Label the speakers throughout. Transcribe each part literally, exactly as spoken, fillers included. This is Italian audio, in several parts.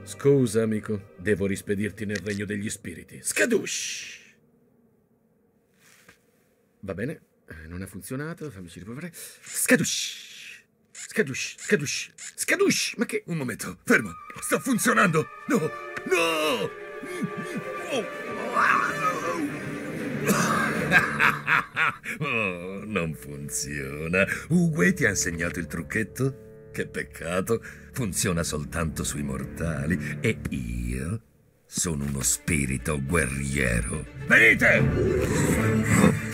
Speaker 1: Scusa, amico. Devo rispedirti nel regno degli spiriti. Scadush! Va bene. Non ha funzionato. Fammici riprovare. Scadush! Scadush! Scadush! Scadush! Ma che...
Speaker 2: Un momento. Fermo. Sta funzionando. No! No! Oh, non funziona. Uguay ti ha insegnato il trucchetto? Che peccato. Funziona soltanto sui mortali. E io sono uno spirito guerriero. Venite!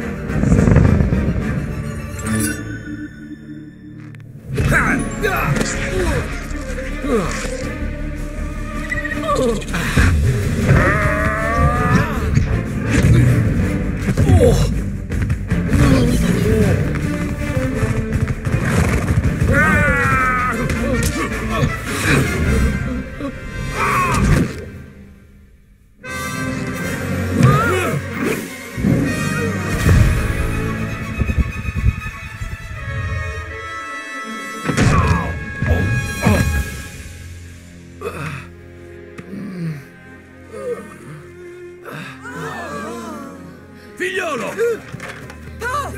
Speaker 2: Figliolo!
Speaker 3: Oh!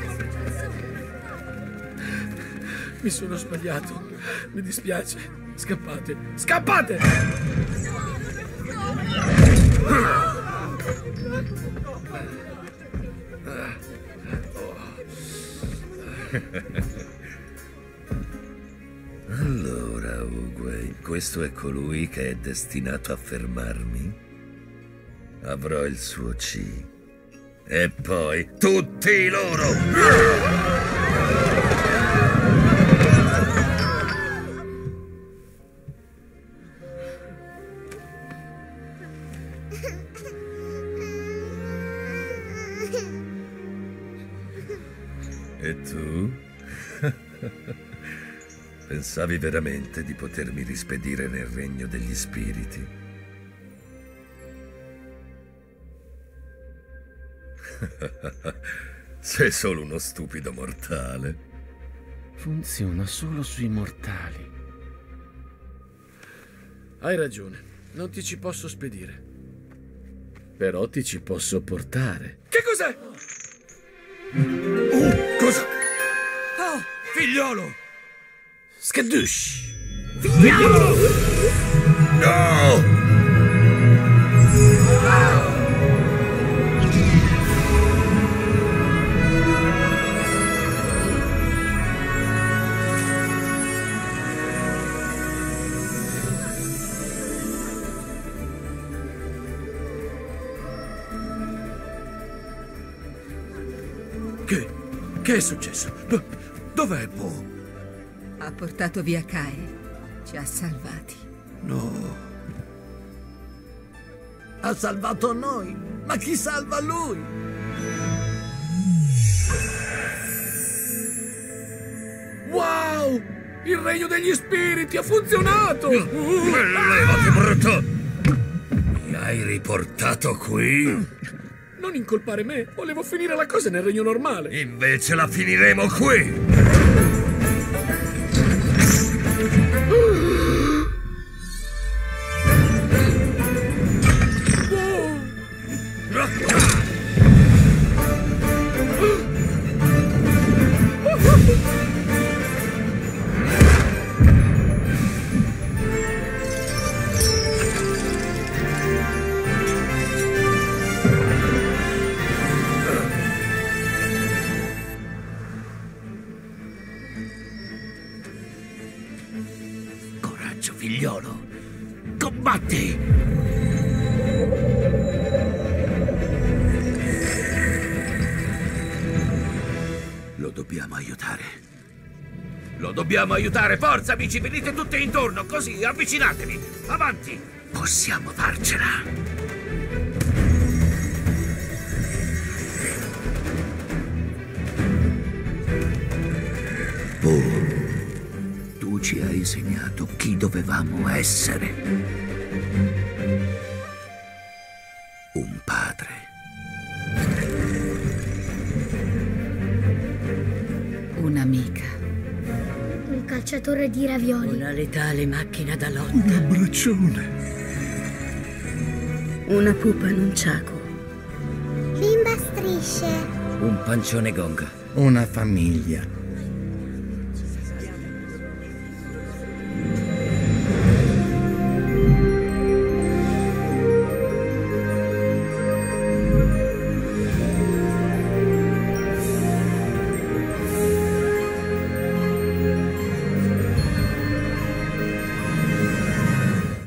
Speaker 1: Mi sono sbagliato. Mi dispiace. Scappate. Scappate!
Speaker 2: Allora, Uguay, questo è colui che è destinato a fermarmi? Avrò il suo C. E poi tutti loro! E tu? Pensavi veramente di potermi rispedire nel regno degli spiriti? Sei solo uno stupido mortale.
Speaker 1: Funziona solo sui mortali. Hai ragione, non ti ci posso spedire. Però ti ci posso portare. Che cos'è?
Speaker 2: Oh, cosa?
Speaker 3: Oh!
Speaker 2: Figliolo!
Speaker 1: Scadush!
Speaker 3: Figliolo!
Speaker 2: No!
Speaker 1: Che? Che è successo? Do- dov'è Po?
Speaker 3: Ha portato via Kae. Ci ha salvati.
Speaker 4: No. Ha salvato noi. Ma chi salva lui?
Speaker 1: Wow! Il regno degli spiriti ha funzionato!
Speaker 2: Levati, brutto! Mi hai riportato qui?
Speaker 1: Non incolpare me, volevo finire la cosa nel regno normale.
Speaker 2: Invece la finiremo qui!
Speaker 4: Coraggio, figliolo. Combatti! Lo dobbiamo aiutare.
Speaker 2: Lo dobbiamo aiutare! Forza, amici! Venite tutti intorno, così! Avvicinatevi! Avanti!
Speaker 4: Possiamo farcela. Oh, tu ci hai insegnato chi dovevamo essere. Un padre.
Speaker 3: Un'amica.
Speaker 5: Un calciatore lanciatore di ravioli.
Speaker 3: Una letale macchina da lotta.
Speaker 4: Un abbraccione.
Speaker 3: Una pupa nunciaco.
Speaker 5: Bimba strisce.
Speaker 6: Un pancione gonga.
Speaker 4: Una famiglia.